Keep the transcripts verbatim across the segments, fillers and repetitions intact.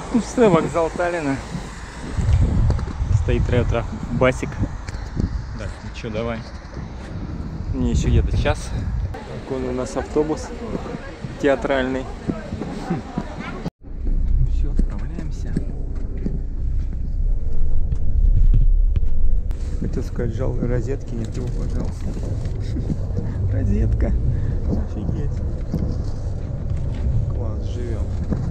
Ну что, вокзал Таллина. Стоит ретро-басик. Так, ну что, давай. Мне еще где-то час. Вон у нас автобус театральный. Все, отправляемся. Хотел сказать, жал розетки, нет его, пожалуйста. Розетка. Офигеть. Класс, живем.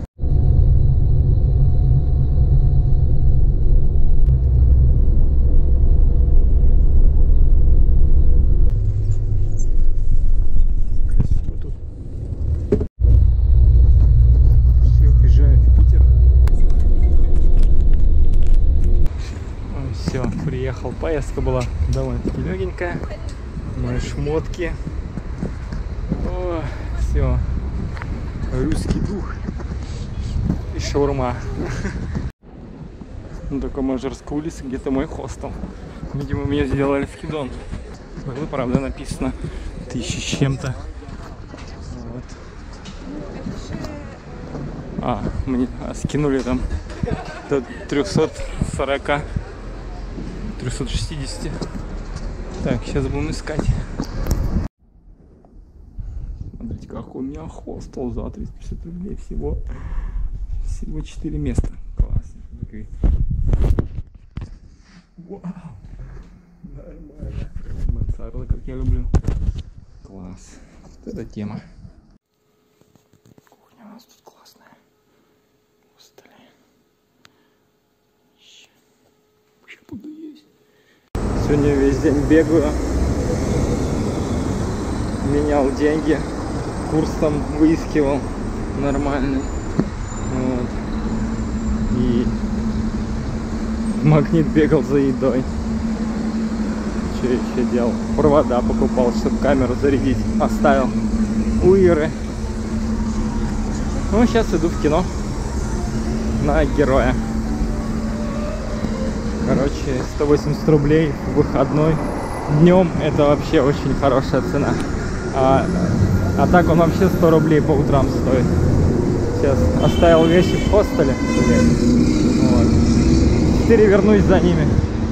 Приехал, поездка была довольно-таки легенькая. Мои шмотки. О, все. Русский дух. И шаурма. Ну, такой Мажорской улице, где-то мой хостел. Видимо, меня сделали в Хидон. Было, правда, написано тысяча с чем-то. Вот. А, мне а, скинули там до трёхсот сорока. трёхсот шестидесяти. Так, сейчас будем искать. Смотрите, какой у меня хостел за триста пятьдесят рублей. Всего всего четыре места. Классно. Вау. Нормально. Мансарда, как я люблю. Класс. Вот эта тема. Кухня у нас тут классная. Столе. Еще буду есть. Сегодня весь день бегаю, менял деньги, курс там выискивал нормальный, вот. И в Магнит бегал за едой. Что еще делал? Провода покупал, чтобы камеру зарядить, оставил у Иры. Ну, сейчас иду в кино на Героя. Короче, сто восемьдесят рублей в выходной. Днем это вообще очень хорошая цена. А, а так он вообще сто рублей по утрам стоит. Сейчас оставил вещи в хостеле. Вот. Теперь вернусь за ними.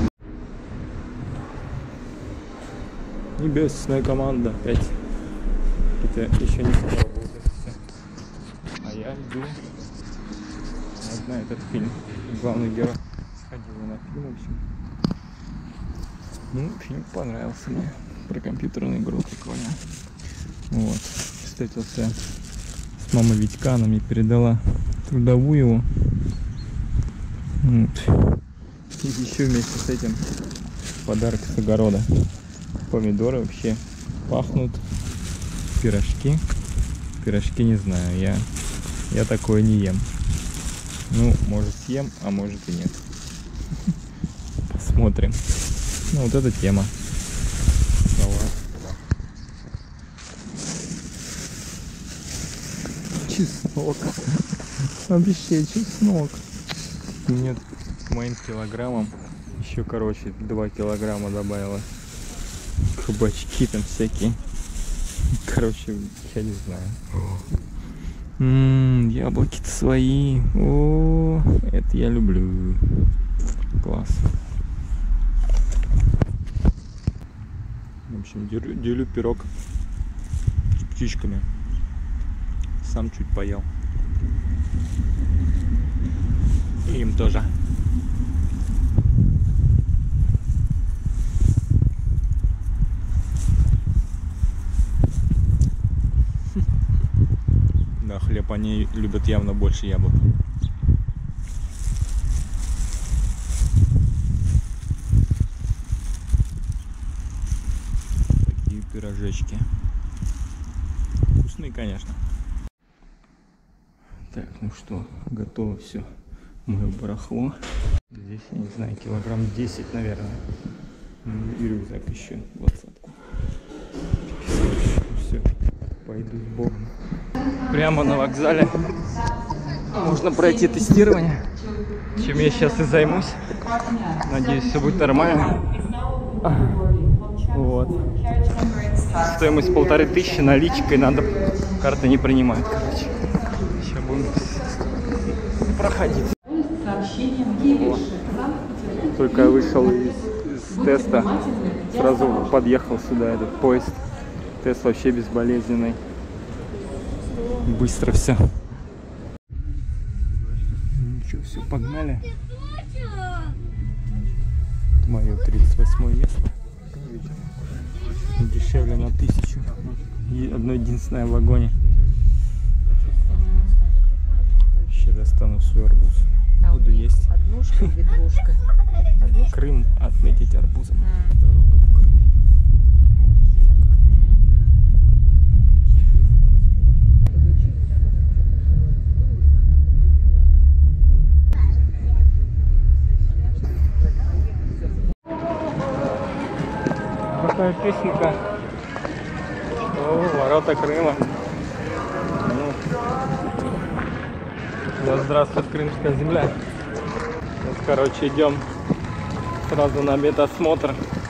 Небесная команда опять. Это еще не скоро будет все. А я иду вот на этот фильм. Главный герой. Сходила на фильм, в общем. Ну, фильм понравился мне. Про компьютерную игру прикольно. Вот. Встретился с мамой Витька, она мне передала трудовую. Вот. И еще вместе с этим подарок с огорода. Помидоры вообще пахнут. Пирожки. Пирожки не знаю, я, я такое не ем. Ну, может съем, а может и нет. Посмотрим. Ну, вот эта тема. Салат. Чеснок. Вообще чеснок. Нет, к моим килограммам еще, короче, два килограмма добавила. Кабачки там всякие. Короче, я не знаю. Ммм, яблоки-то свои. О, это я люблю. Класс. В общем, делю, делю пирог с птичками. Сам чуть поел. И им тоже. Да, хлеб они любят явно больше яблок. Такие пирожечки. Вкусные, конечно. Так, ну что, готово все. Мое барахло. Здесь, я не знаю, килограмм десять, наверное. И рюкзак еще двадцатку. Все, пойду с Богом. Прямо на вокзале можно пройти тестирование, чем я сейчас и займусь. Надеюсь, все будет нормально. Вот. Стоимость полторы тысячи, наличкой надо, карты не принимают, короче. Сейчас будем проходить. Только я вышел из, из теста, сразу подъехал сюда этот поезд. Тест вообще безболезненный. Быстро все. Ну что, все, погнали. Мое тридцать восьмое место. Дешевле на тысячу. И одно единственное в вагоне. Сейчас достану свой арбуз. А Буду есть. Однушка или двушка? Однушка? Крым отметить арбузом. А. Дорога в Крым. Какая песенка? О, ворота Крыма. Ну, да здравствует крымская земля. Вот, короче, идем сразу на медосмотр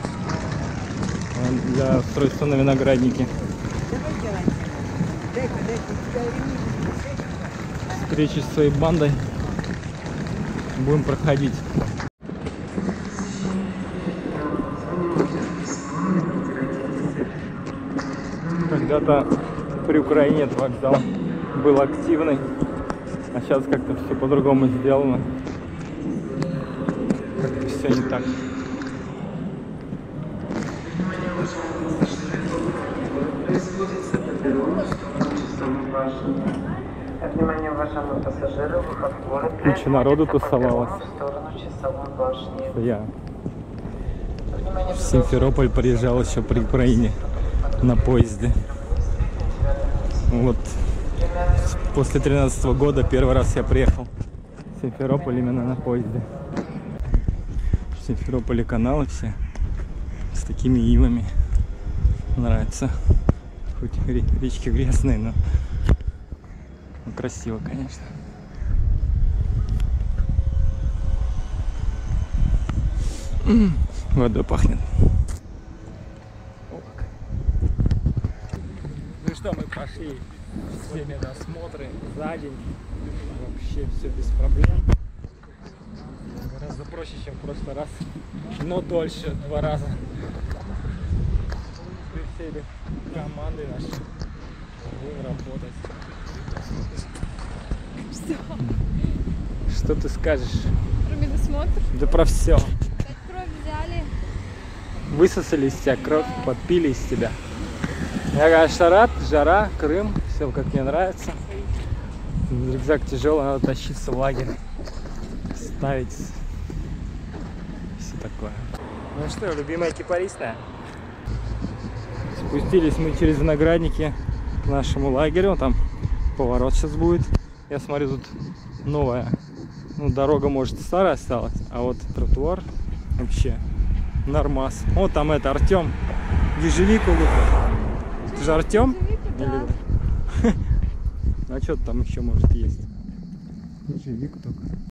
для устройства на винограднике. Встречи с своей бандой будем проходить. Когда-то при Украине этот вокзал был активный, а сейчас как-то все по-другому сделано. Как-то все не так. Внимание, уважаемые пассажиры, выход в город. Куча народу тусовалась. В сторону Часовой башни. Я в Симферополь приезжал еще при Украине на поезде. Вот после тринадцатого года первый раз я приехал в Симферополь именно на поезде. В Симферополе каналы все с такими ивами. Нравится. Хоть речки грязные, но, но красиво, конечно. Водой пахнет. Ну что, мы прошли все медосмотры за день. Вообще все без проблем. Гораздо проще, чем в прошлый раз. Но дольше, два раза. Теперь команды наши будем работать. Что? Что ты скажешь? Про медосмотр? Да про все. Так кровь взяли. Высосали из тебя кровь, подпили из тебя. Я, конечно, рад, жара, Крым, все как мне нравится. Рюкзак тяжелый, надо тащиться в лагерь, ставить, все такое. Ну что, любимая кипарисная? Спустились мы через виноградники к нашему лагерю, там поворот сейчас будет. Я смотрю, тут новая, ну, дорога, может, старая осталась, а вот тротуар вообще нормас. Вот там это Артем ежевику лупит. Ты же Артем? Да. А что там еще может есть? Ежевику только.